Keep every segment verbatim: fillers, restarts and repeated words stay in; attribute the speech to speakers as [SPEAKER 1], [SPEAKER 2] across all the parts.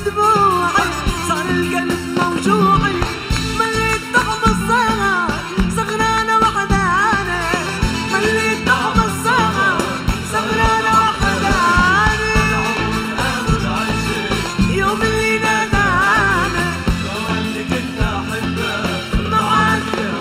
[SPEAKER 1] دموعي صار القلب موجوعي مليت طعم الصغر سغرانة وحدانة مليت طعم الصغر سغرانة وحدانة يوم اللي نادانا هو اللي كنت أحبه معاك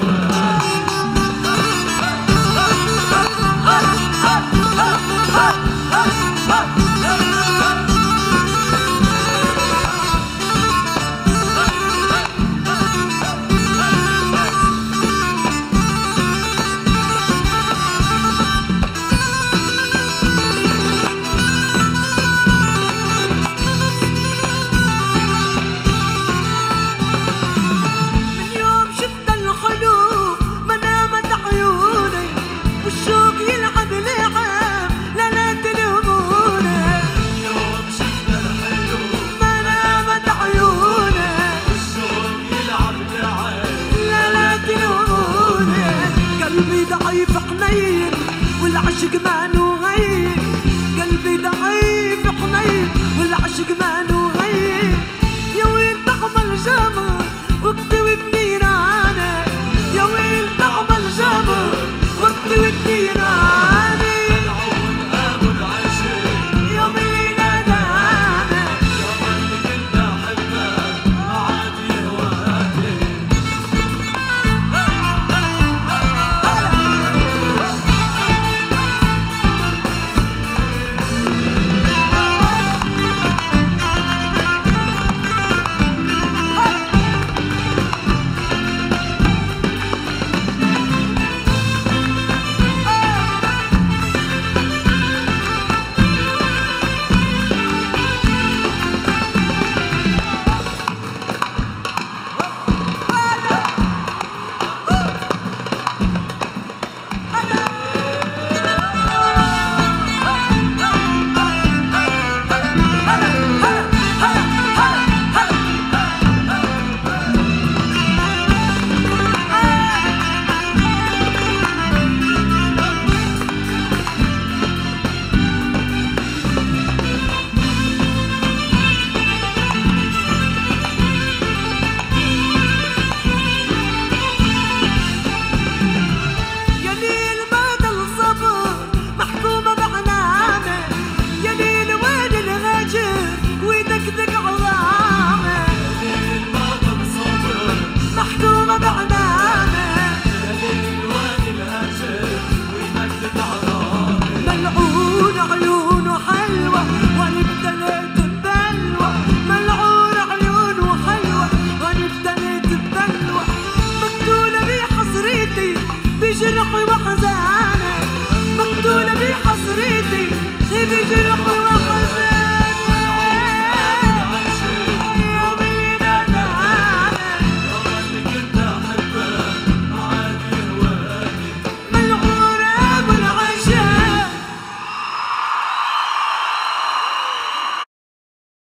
[SPEAKER 1] ضعيف حنين والعشق ما نغير قلبي ضعيف حنين والعشق ما نغير يا ويل طعم الجمر واكتوي بنيرانه يا ويل طعم الجمر واكتوي بنيرانه العود ابو العشق يوم اللي نادانا يوم اللي كنت احبه ما عاد يهواني بجرحي وحزانه مقتولة بحسرتي